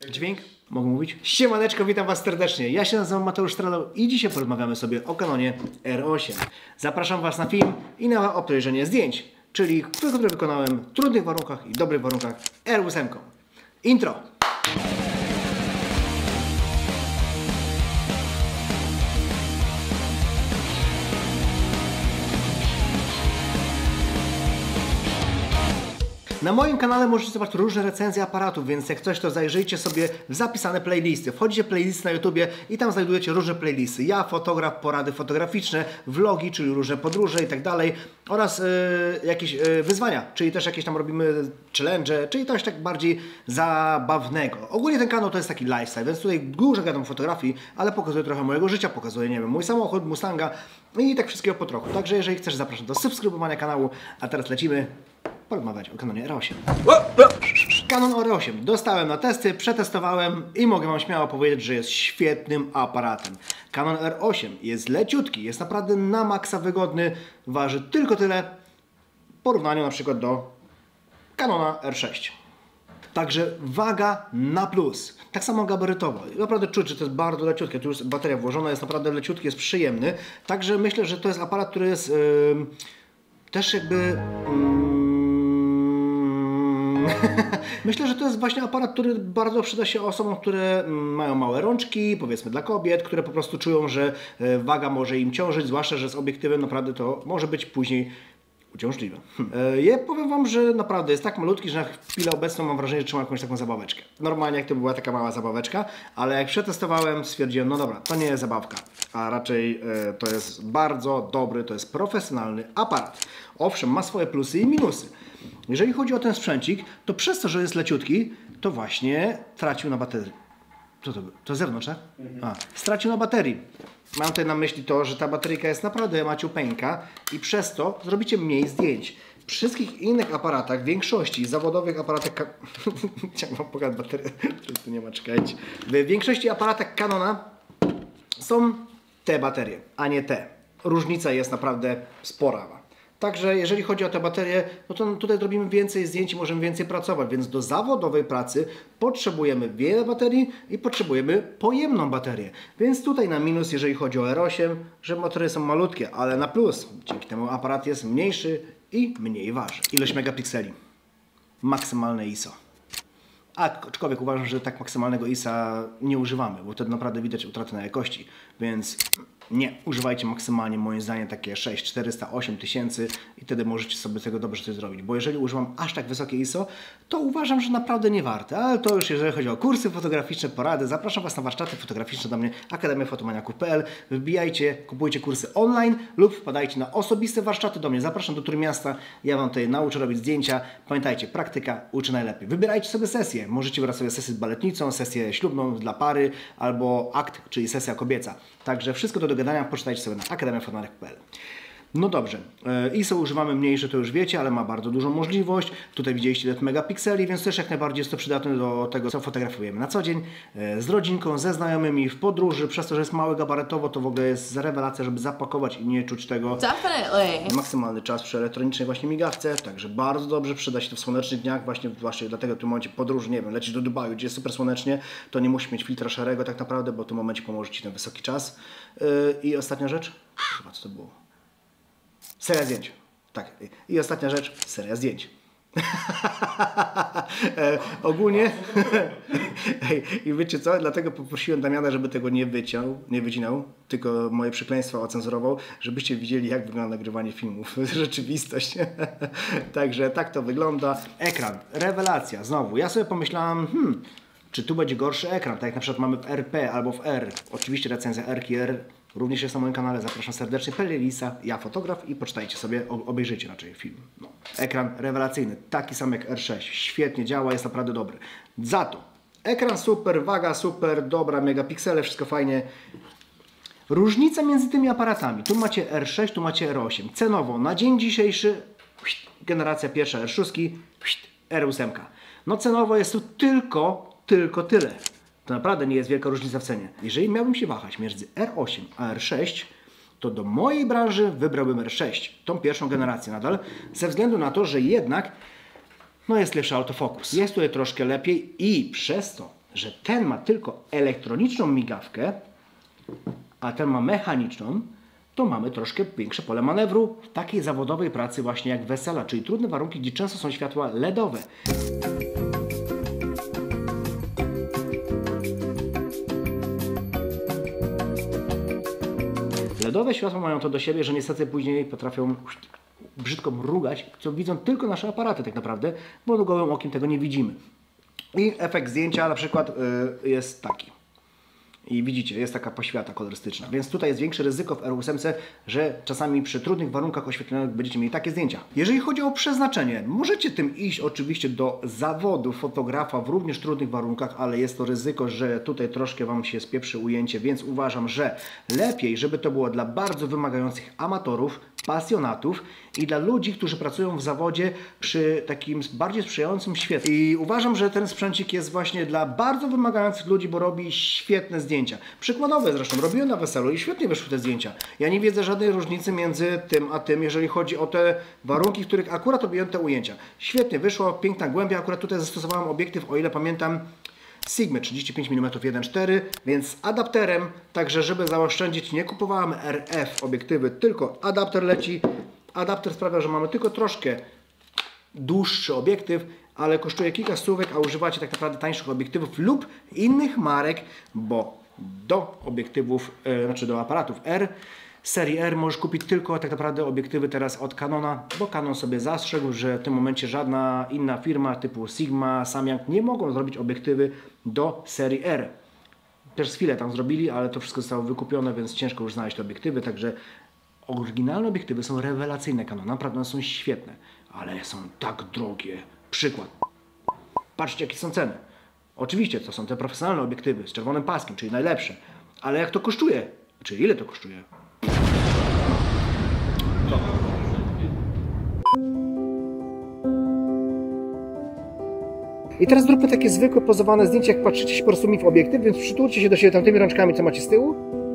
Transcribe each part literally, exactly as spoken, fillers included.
Dźwięk? Mogę mówić? Siemaneczko, witam Was serdecznie. Ja się nazywam Mateusz Stralow i dzisiaj porozmawiamy sobie o Canonie R osiem. Zapraszam Was na film i na obejrzenie zdjęć, czyli które wykonałem w trudnych warunkach i dobrych warunkach R osiem. Intro! Na moim kanale możecie zobaczyć różne recenzje aparatów, więc jak coś, to zajrzyjcie sobie w zapisane playlisty. Wchodzicie w playlisty na YouTubie i tam znajdujecie różne playlisty. Ja, fotograf, porady fotograficzne, vlogi, czyli różne podróże i tak dalej, oraz yy, jakieś yy, wyzwania, czyli też jakieś tam robimy challenge, czyli coś tak bardziej zabawnego. Ogólnie ten kanał to jest taki lifestyle, więc tutaj dużo gadam o fotografii, ale pokazuję trochę mojego życia, pokazuję, nie wiem, mój samochód, Mustanga i tak wszystkiego po trochu. Także jeżeli chcesz, zapraszam do subskrybowania kanału, a teraz lecimy porozmawiać o Canonie R osiem. Canon R osiem dostałem na testy, przetestowałem i mogę Wam śmiało powiedzieć, że jest świetnym aparatem. Canon R osiem jest leciutki, jest naprawdę na maksa wygodny, waży tylko tyle w porównaniu na przykład do Canona R sześć. Także waga na plus. Tak samo gabarytowo. Naprawdę czuć, że to jest bardzo leciutkie. Tu już bateria włożona, jest naprawdę leciutki, jest przyjemny. Także myślę, że to jest aparat, który jest yy, też jakby... Yy, Myślę, że to jest właśnie aparat, który bardzo przyda się osobom, które mają małe rączki, powiedzmy dla kobiet, które po prostu czują, że waga może im ciążyć, zwłaszcza, że z obiektywem naprawdę to może być później uciążliwe. Hmm. Ja powiem Wam, że naprawdę jest tak malutki, że na chwilę obecną mam wrażenie, że trzymam jakąś taką zabaweczkę. Normalnie jak to była taka mała zabaweczka, ale jak przetestowałem, stwierdziłem, no dobra, to nie jest zabawka, a raczej e, to jest bardzo dobry, to jest profesjonalny aparat. Owszem, ma swoje plusy i minusy. Jeżeli chodzi o ten sprzęcik, to przez to, że jest leciutki, to właśnie tracił na baterii. Co to było? To z zewnątrz, tak? A, stracił na baterii. Mam tutaj na myśli to, że ta bateryjka jest naprawdę maciupeńka i przez to zrobicie mniej zdjęć. W wszystkich innych aparatach, w większości zawodowych aparatach... Chciałem Wam pokazać baterię, tu nie ma, czekajcie. W większości aparatach Canona są te baterie, a nie te. Różnica jest naprawdę spora. Także jeżeli chodzi o te baterie, no to tutaj robimy więcej zdjęć i możemy więcej pracować, więc do zawodowej pracy potrzebujemy wiele baterii i potrzebujemy pojemną baterię. Więc tutaj na minus, jeżeli chodzi o R osiem, że baterie są malutkie, ale na plus, dzięki temu aparat jest mniejszy i mniej waży. Ilość megapikseli, maksymalne I S O. Aczkolwiek uważam, że tak maksymalnego I S A nie używamy, bo wtedy naprawdę widać utratę na jakości, więc nie, używajcie maksymalnie moim zdaniem takie sześć tysięcy czterysta, osiem tysięcy i wtedy możecie sobie tego dobrze coś zrobić, bo jeżeli używam aż tak wysokie I S O, to uważam, że naprawdę nie warte, ale to już jeżeli chodzi o kursy fotograficzne, porady, zapraszam Was na warsztaty fotograficzne do mnie, akademia fotomaniaków kropka p l, wbijajcie, kupujcie kursy online lub wpadajcie na osobiste warsztaty do mnie, zapraszam do Trójmiasta, ja Wam tutaj nauczę robić zdjęcia, pamiętajcie, praktyka uczy najlepiej, wybierajcie sobie sesję, możecie wybrać sobie sesję z baletnicą, sesję ślubną dla pary albo akt, czyli sesja kobieca, także wszystko to do gadania poczytajcie sobie na akademia fotomaniaków kropka p l. No dobrze, I S O używamy mniejsze, to już wiecie, ale ma bardzo dużą możliwość. Tutaj widzieliście ile megapikseli, więc też jak najbardziej jest to przydatne do tego, co fotografujemy na co dzień. Z rodzinką, ze znajomymi, w podróży, przez to, że jest mały gabarytowo, to w ogóle jest rewelacja, żeby zapakować i nie czuć tego. Definitely. Maksymalny czas przy elektronicznej właśnie migawce, także bardzo dobrze przyda się to w słonecznych dniach, właśnie, właśnie dlatego w tym momencie podróży, nie wiem, lecisz do Dubaju, gdzie jest super słonecznie, to nie musisz mieć filtra szarego tak naprawdę, bo w tym momencie pomoże Ci ten wysoki czas. I ostatnia rzecz, chyba co to było? Seria zdjęć. Tak. I ostatnia rzecz, seria zdjęć. e, ogólnie Ej, i wiecie co? Dlatego poprosiłem Damiana, żeby tego nie wyciął, nie wycinał, tylko moje przekleństwa ocenzurował, żebyście widzieli, jak wygląda nagrywanie filmów. Rzeczywistość. Także tak to wygląda. Ekran. Rewelacja. Znowu. Ja sobie pomyślałam, hmm, czy tu będzie gorszy ekran, tak jak na przykład mamy w R P albo w R. Oczywiście recenzja R i R również jest na moim kanale, zapraszam serdecznie, playlista, ja fotograf i poczytajcie sobie, obejrzyjcie raczej film. No. Ekran rewelacyjny, taki sam jak R sześć, świetnie działa, jest naprawdę dobry. Za to ekran super, waga super, dobra, megapiksele, wszystko fajnie. Różnica między tymi aparatami, tu macie R sześć, tu macie R osiem. Cenowo na dzień dzisiejszy, generacja pierwsza R sześć, R osiem. No cenowo jest tu tylko, tylko tyle. To naprawdę nie jest wielka różnica w cenie. Jeżeli miałbym się wahać między R osiem a R sześć, to do mojej branży wybrałbym R sześć, tą pierwszą generację nadal, ze względu na to, że jednak no jest lepszy autofokus. Jest tutaj troszkę lepiej i przez to, że ten ma tylko elektroniczną migawkę, a ten ma mechaniczną, to mamy troszkę większe pole manewru w takiej zawodowej pracy właśnie jak wesela, czyli trudne warunki, gdzie często są światła ledowe. Ledowe światła mają to do siebie, że niestety później potrafią brzydko mrugać, co widzą tylko nasze aparaty tak naprawdę, bo gołym okiem tego nie widzimy. I efekt zdjęcia na przykład yy, jest taki. I widzicie, jest taka poświata kolorystyczna. Więc tutaj jest większe ryzyko w R osiem, że czasami przy trudnych warunkach oświetlonych będziecie mieli takie zdjęcia. Jeżeli chodzi o przeznaczenie, możecie tym iść oczywiście do zawodu fotografa w również trudnych warunkach, ale jest to ryzyko, że tutaj troszkę Wam się spieprzy ujęcie, więc uważam, że lepiej, żeby to było dla bardzo wymagających amatorów, pasjonatów i dla ludzi, którzy pracują w zawodzie przy takim bardziej sprzyjającym świetle. I uważam, że ten sprzęcik jest właśnie dla bardzo wymagających ludzi, bo robi świetne zdjęcia. Przykładowe zresztą, robiłem na weselu i świetnie wyszły te zdjęcia. Ja nie widzę żadnej różnicy między tym a tym, jeżeli chodzi o te warunki, w których akurat robiłem te ujęcia. Świetnie wyszło, piękna głębia, akurat tutaj zastosowałem obiektyw, o ile pamiętam, Sigma trzydzieści pięć milimetrów jeden cztery, więc z adapterem, także żeby zaoszczędzić, nie kupowałem R F obiektywy, tylko adapter leci. Adapter sprawia, że mamy tylko troszkę dłuższy obiektyw, ale kosztuje kilka stówek, a używacie tak naprawdę tańszych obiektywów lub innych marek, bo do obiektywów, yy, znaczy do aparatów R, serii R możesz kupić tylko tak naprawdę obiektywy teraz od Canona, bo Canon sobie zastrzegł, że w tym momencie żadna inna firma typu Sigma, Samyang nie mogą zrobić obiektywy do serii R. Też chwilę tam zrobili, ale to wszystko zostało wykupione, więc ciężko już znaleźć te obiektywy, także oryginalne obiektywy są rewelacyjne Canona, naprawdę one są świetne, ale są tak drogie. Przykład. Patrzcie, jakie są ceny. Oczywiście to są te profesjonalne obiektywy z czerwonym paskiem, czyli najlepsze, ale jak to kosztuje? Czyli ile to kosztuje? To. I teraz zróbmy takie zwykłe pozowane zdjęcie, jak patrzycie się po prostu mi w obiektyw, więc przytulcie się do siebie tamtymi rączkami, co macie z tyłu.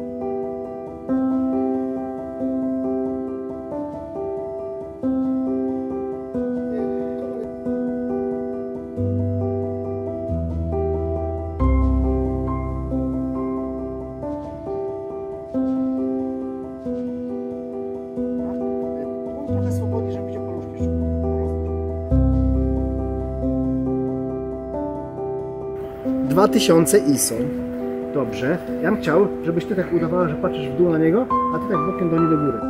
Trochę swobodnie, żeby widział paluszki. dwa tysiące I S O. Dobrze. Ja bym chciał, żebyś ty tak udawała, że patrzysz w dół na niego, a ty tak bokiem do niej do góry.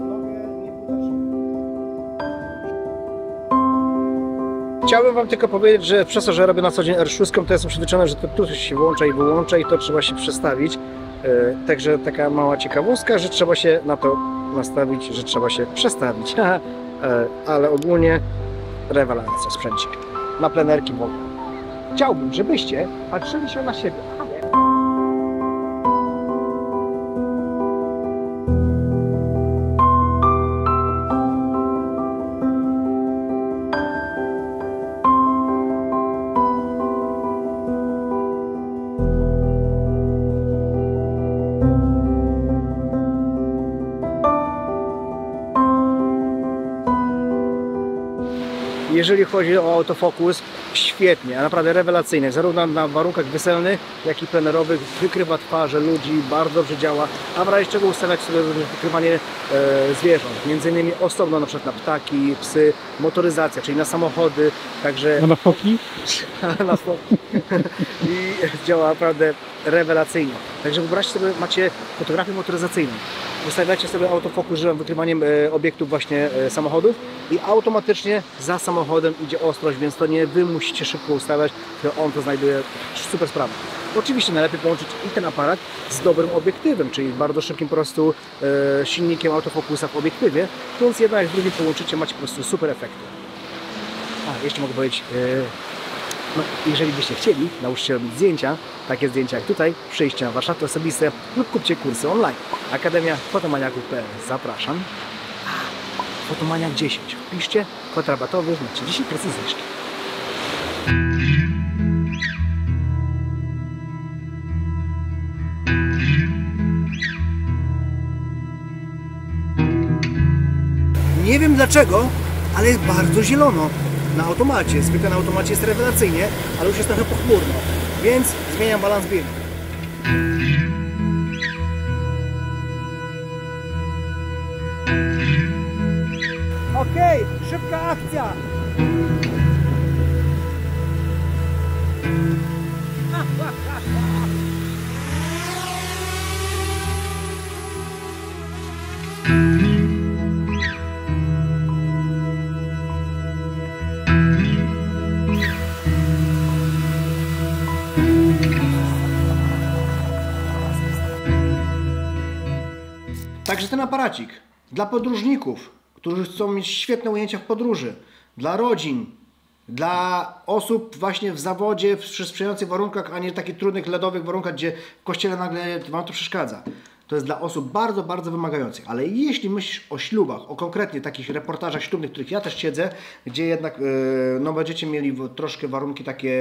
Chciałbym Wam tylko powiedzieć, że przez to, że robię na co dzień R sześć, to jestem przyzwyczajony, że to tu się włącza i wyłącza i to trzeba się przestawić. Także taka mała ciekawostka, że trzeba się na to nastawić, że trzeba się przestawić. Ale ogólnie rewelacja sprzęcik. Na plenerki w ogóle. Chciałbym, żebyście patrzyli się na siebie. Jeżeli chodzi o autofokus, świetnie, a naprawdę rewelacyjny, zarówno na warunkach weselnych, jak i plenerowych, wykrywa twarze ludzi, bardzo dobrze działa, a w razie czego ustawiać sobie wykrywanie e, zwierząt, między innymi osobno na przykład na ptaki, psy, motoryzacja, czyli na samochody, także... A na foki? na foki. I działa naprawdę rewelacyjnie. Także wyobraźcie sobie, macie fotografię motoryzacyjną. Ustawiacie sobie autofokus żywym wykrywaniem e, obiektów właśnie e, samochodów i automatycznie za samochodem idzie ostrość, więc to nie Wy musicie szybko ustawiać, to on to znajduje super sprawnie. Oczywiście najlepiej połączyć i ten aparat z dobrym obiektywem, czyli bardzo szybkim po prostu e, silnikiem autofokusa w obiektywie, więc jedno jak z drugim połączycie, macie po prostu super efekty. A, jeszcze mogę powiedzieć, e, no, jeżeli byście chcieli, nauczyć się robić zdjęcia, takie zdjęcia jak tutaj, przyjście na warsztaty osobiste lub kupcie kursy online. Akademia Fotomaniaków kropka p l. Zapraszam. Fotomaniak dziesięć. Wpiszcie kod rabatowy, macie dziesięć procent zniżki. Nie wiem dlaczego, ale jest bardzo zielono na automacie. Zwykle na automacie jest rewelacyjnie, ale już jest trochę pochmurno. Więc zmieniam balans bill. Okej, okay, szybka akcja! Także ten aparacik dla podróżników, którzy chcą mieć świetne ujęcia w podróży, dla rodzin, dla osób właśnie w zawodzie, przy sprzyjających warunkach, a nie takich trudnych, ledowych warunkach, gdzie w kościele nagle Wam to przeszkadza. To jest dla osób bardzo, bardzo wymagających. Ale jeśli myślisz o ślubach, o konkretnie takich reportażach ślubnych, w których ja też siedzę, gdzie jednak yy, no będziecie mieli troszkę warunki takie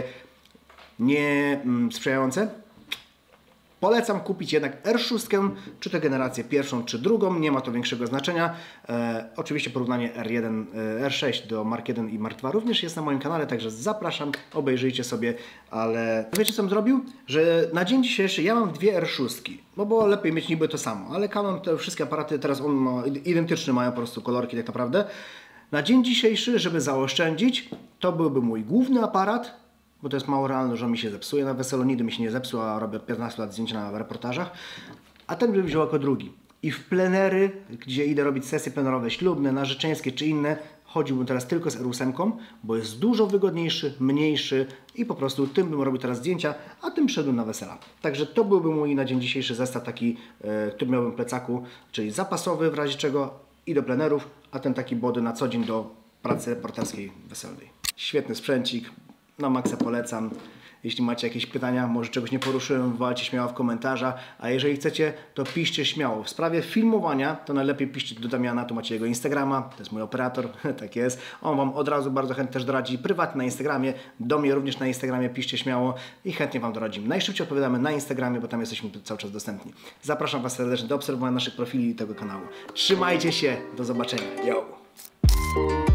nie mm, sprzyjające, polecam kupić jednak R sześć, czy to generację pierwszą, czy drugą, nie ma to większego znaczenia. E, oczywiście porównanie R jeden, R sześć do Mark jeden i Mark dwa również jest na moim kanale, także zapraszam, obejrzyjcie sobie, ale wiecie co bym zrobił? Że na dzień dzisiejszy ja mam dwie R sześć, no bo lepiej mieć niby to samo, ale Canon, te wszystkie aparaty teraz on ma, identyczne mają po prostu kolorki tak naprawdę. Na dzień dzisiejszy, żeby zaoszczędzić, to byłby mój główny aparat, bo to jest mało realne, że on mi się zepsuje na weselu, nigdy mi się nie zepsuł, a robię od piętnastu lat zdjęcia na reportażach. A ten bym wziął jako drugi. I w plenery, gdzie idę robić sesje plenerowe ślubne, narzeczeńskie czy inne, chodziłbym teraz tylko z R osiem, bo jest dużo wygodniejszy, mniejszy i po prostu tym bym robił teraz zdjęcia, a tym szedłbym na wesela. Także to byłby mój na dzień dzisiejszy zestaw taki, e, który miałbym w plecaku, czyli zapasowy w razie czego i do plenerów, a ten taki body na co dzień do pracy reporterskiej weselnej. Świetny sprzęcik. Na maksa polecam. Jeśli macie jakieś pytania, może czegoś nie poruszyłem, walcie śmiało w komentarzach, a jeżeli chcecie, to piszcie śmiało. W sprawie filmowania, to najlepiej piszcie do Damiana, tu macie jego Instagrama, to jest mój operator, tak jest. On Wam od razu bardzo chętnie też doradzi prywatnie na Instagramie, do mnie również na Instagramie, piszcie śmiało i chętnie Wam doradzimy. Najszybciej odpowiadamy na Instagramie, bo tam jesteśmy cały czas dostępni. Zapraszam Was serdecznie do obserwowania naszych profili i tego kanału. Trzymajcie się, do zobaczenia. Yo!